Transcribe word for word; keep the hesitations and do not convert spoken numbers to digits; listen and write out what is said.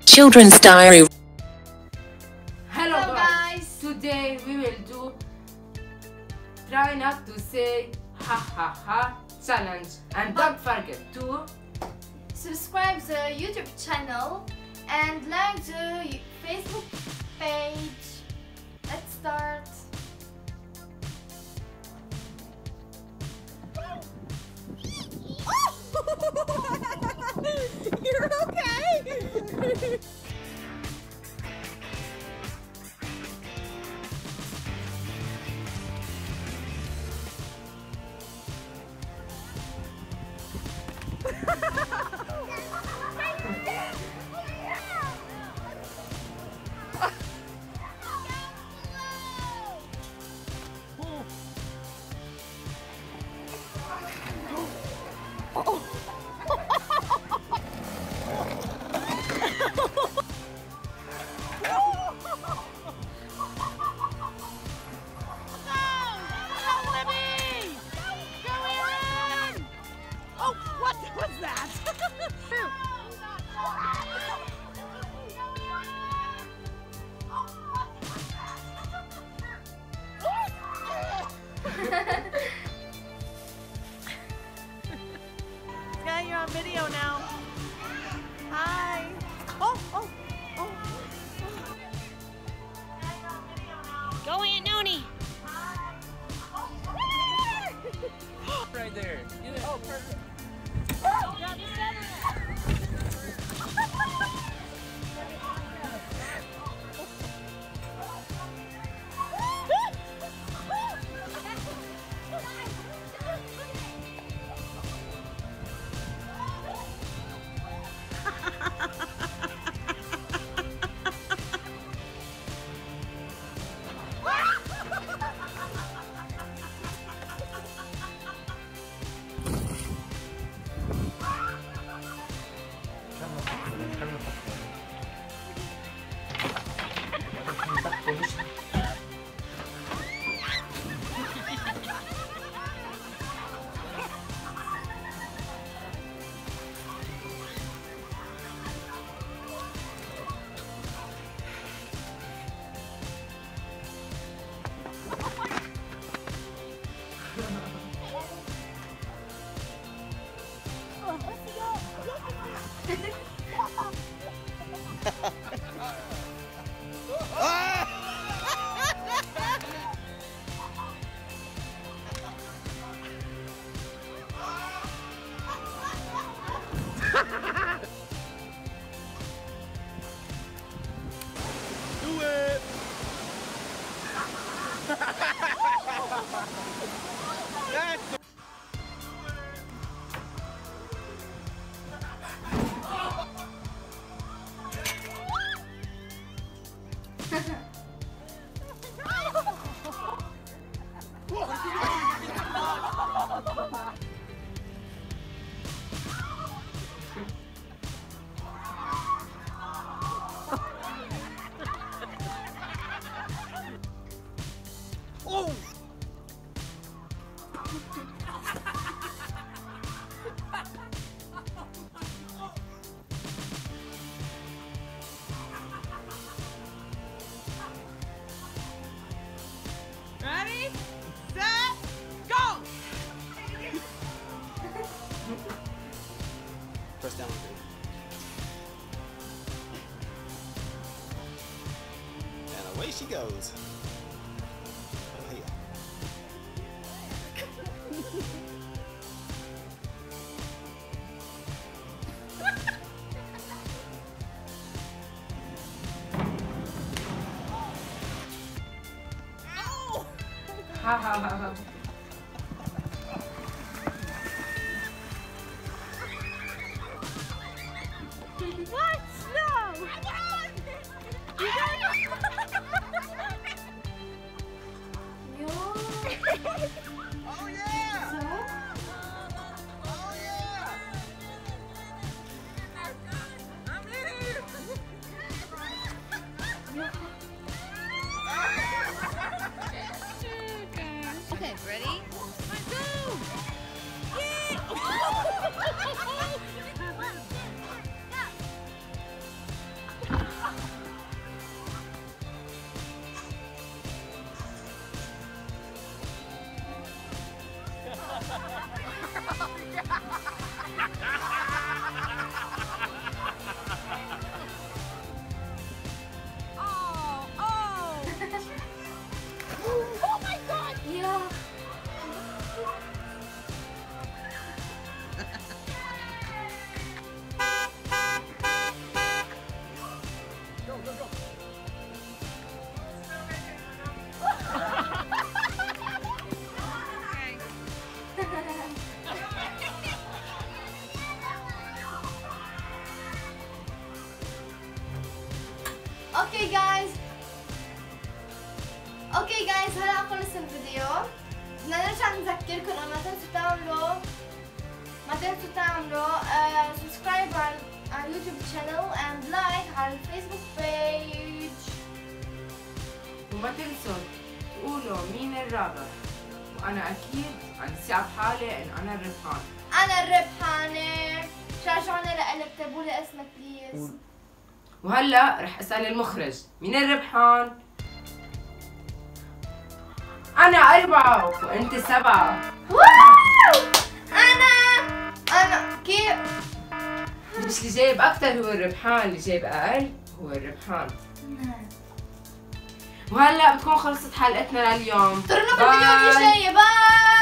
Children's Diary. Hello, Hello guys. guys! Today we will do try not to say ha ha ha challenge, and don't forget to subscribe the YouTube channel and like the Facebook page. Let's start. You're okay? Sky, you're on video now. Hi. Oh, oh, oh. Go, Aunt Noni. Right there. Oh, perfect. Do it! That's oh! Ready, set, go! Press down. And away she goes. Oh, yeah. ha ha ha ha. What? No! You Oh, yeah! Oh, yeah! I'm here! Okay, ready? Go! Yeah! اوكي جايز اوكي جايز هلا خلص الفيديو. بدنا نرجع نذكركم انه ما تنسوا تعملوا ما تنسوا تعملوا سبسكرايب على على اليوتيوب شانل اند لايك على الفيسبوك بيج. وما تنسوا تقولوا مين الرابح، وانا اكيد عن ثقة بحالي انه انا الربحان. انا الربحانة. شجعوني لإلي، اكتبوا لي اسمك بليز. وهلا رح اسال المخرج مين الربحان؟ انا أربعة وانت سبعة. واو انا انا كيف مش اللي جايب اكثر هو الربحان، اللي جايب اقل هو الربحان. وهلا بتكون خلصت حلقتنا لليوم. انطرونا بالفيديو اللي جاي. باي.